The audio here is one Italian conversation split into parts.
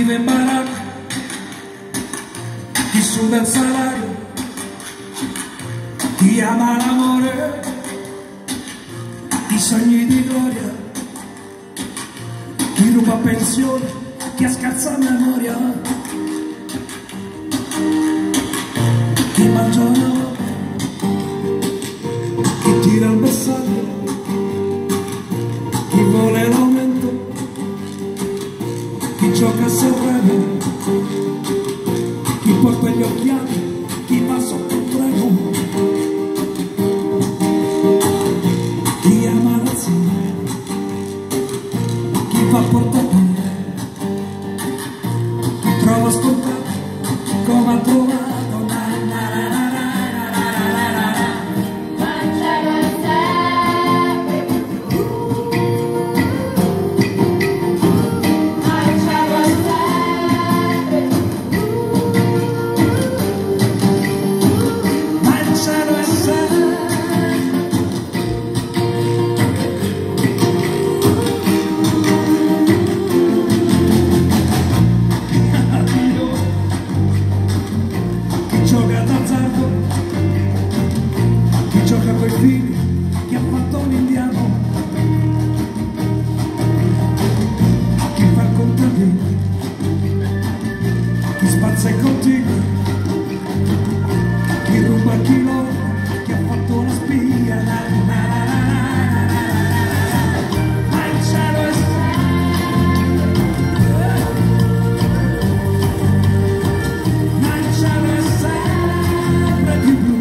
vive in baracca, chi suda il salario, chi ama l'amore, i sogni di gloria, chi ruba pensione, chi ha scarsa memoria, chi mangia una volta, chi tira il bersaglio, chi vuole l'aumento, chi gioca a Sanremo, chi porta gli occhiali, chi va sotto il treno, chi ama la zia, chi fa portafoglio, chi trova scontato come ha trovato. Chi gioca coi figli, chi ha fatto l'indiano, chi fa il contadino, chi spazza i contigui, chi ruba chi lo, chi ha fatto la spia, ma il cielo è sempre più blu.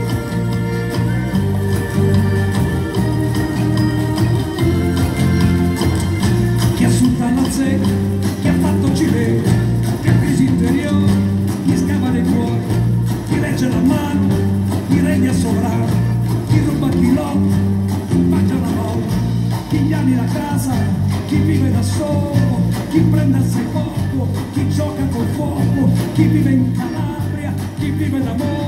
Chi ha fatto Cile, che ha crisi interiore, chi scava nei cuori, chi legge la mano, chi regna sovrano, chi ruba chi lotta, chi mangia la volta, chi gli ami la casa, chi vive da solo, chi prende a sé poco, chi gioca col fuoco, chi vive in Calabria, chi vive d'amore.